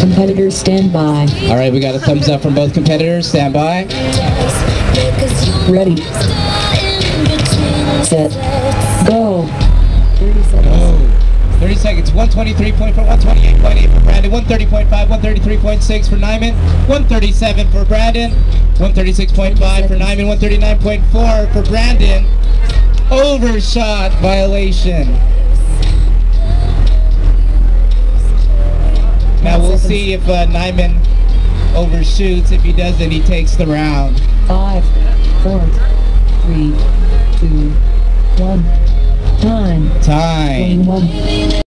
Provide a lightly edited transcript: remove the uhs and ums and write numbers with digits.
Competitors stand by. All right, we got a thumbs up from both competitors. Stand by. Ready. Set. Go. 30 seconds. Oh, 30 seconds. 123.4, 128.8 for Brandon, 130.5, 133.6 for Nyman, 137 for Brandon, 136.5 for Nyman, 139.4 for Brandon. Overshot violation. Now we'll see if Nyman overshoots. If he doesn't, he takes the round. 5, 4, 3, 2, 1. Time. 21.